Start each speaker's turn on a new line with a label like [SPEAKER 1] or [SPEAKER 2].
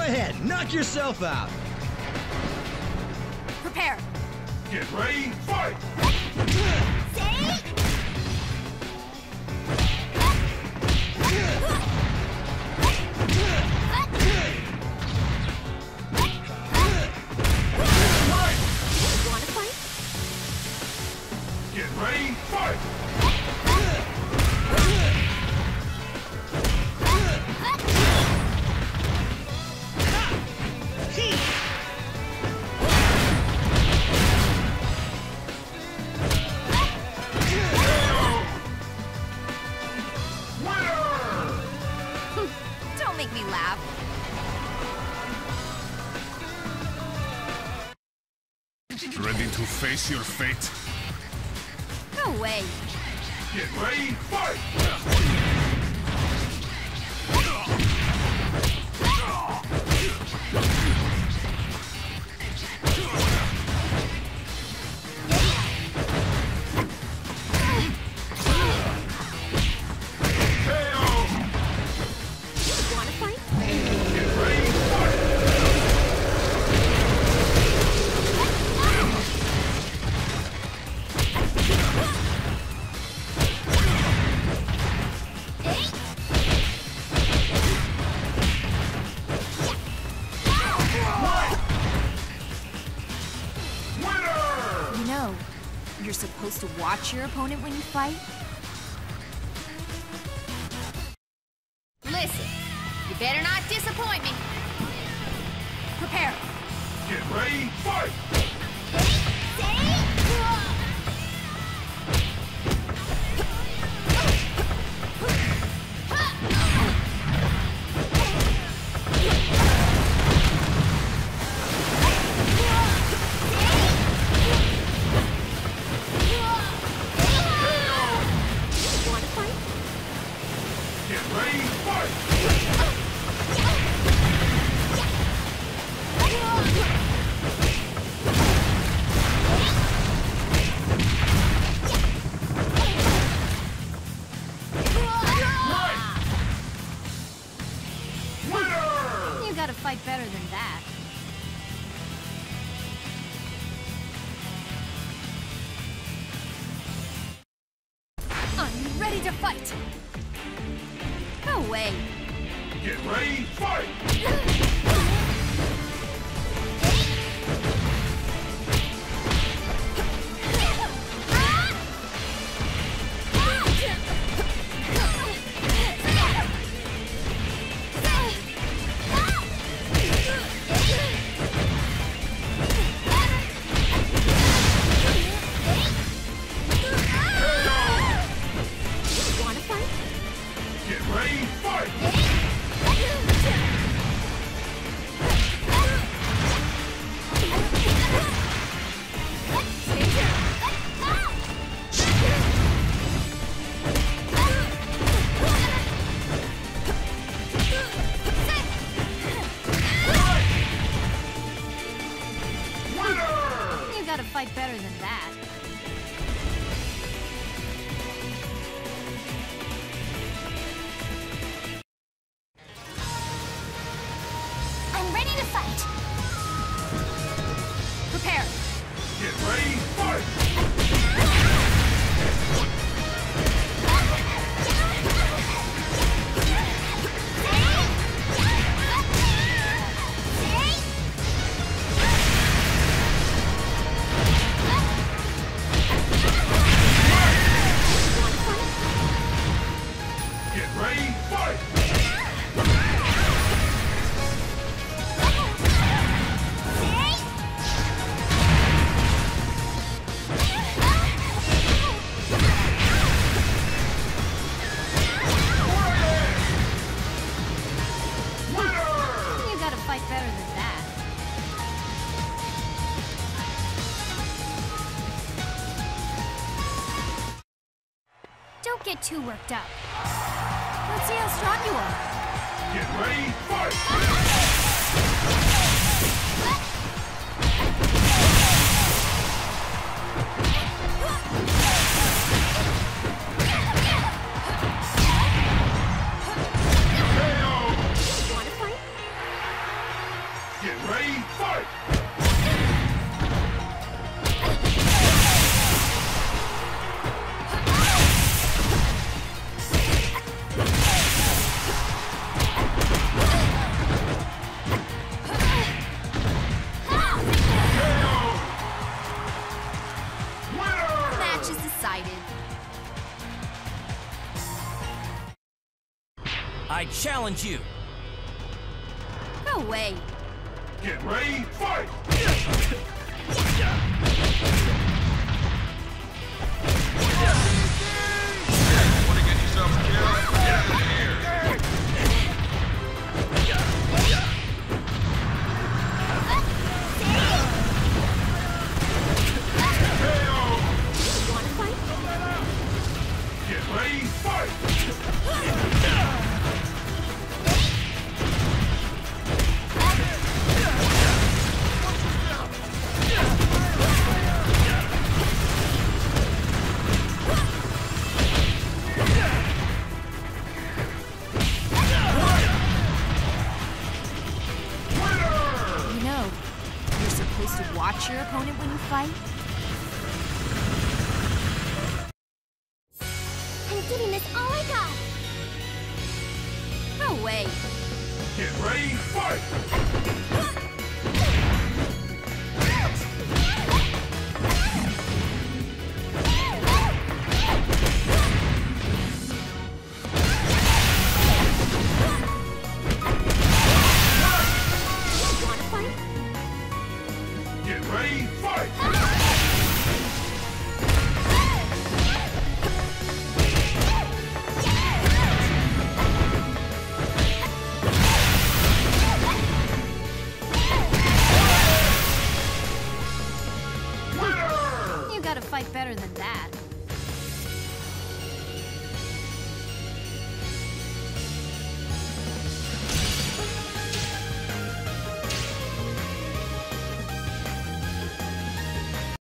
[SPEAKER 1] ahead, knock yourself out.
[SPEAKER 2] Prepare.
[SPEAKER 3] Get ready, fight!
[SPEAKER 2] Wanna fight?
[SPEAKER 3] Get ready, fight!
[SPEAKER 2] Don't make me laugh.
[SPEAKER 3] Ready to face your fate?
[SPEAKER 2] No way.
[SPEAKER 3] Get ready, fight!
[SPEAKER 2] Wanna fight?
[SPEAKER 3] Get ready, fight! Winner!
[SPEAKER 2] You know, you're supposed to watch your opponent when you fight. Listen, you better not disappoint me. Prepare.
[SPEAKER 3] Get ready, fight!
[SPEAKER 2] Wanna fight?
[SPEAKER 3] Get ready, fight! Winner!
[SPEAKER 2] You gotta fight better than that. I'm ready to fight. No way.
[SPEAKER 3] Get ready, fight!
[SPEAKER 2] Wanna fight?
[SPEAKER 3] Get ready, fight! Winner!
[SPEAKER 2] You gotta fight better than that. I'm ready to fight. Prepare.
[SPEAKER 3] Get ready, fight! Get ready, fight! Winner!
[SPEAKER 2] You gotta fight better than that. Don't get too worked up. Let's see how strong you are.
[SPEAKER 3] Get ready, fight!
[SPEAKER 2] Wanna fight?
[SPEAKER 4] I challenge you.
[SPEAKER 2] No way.
[SPEAKER 3] Get ready, fight!
[SPEAKER 5] Want to get yourself killed? Get out of here!
[SPEAKER 2] You wanna fight?
[SPEAKER 3] Get ready, fight!
[SPEAKER 2] You know, you're supposed to watch your opponent when you fight. I'm giving this all I got. No way.
[SPEAKER 3] Get ready, fight!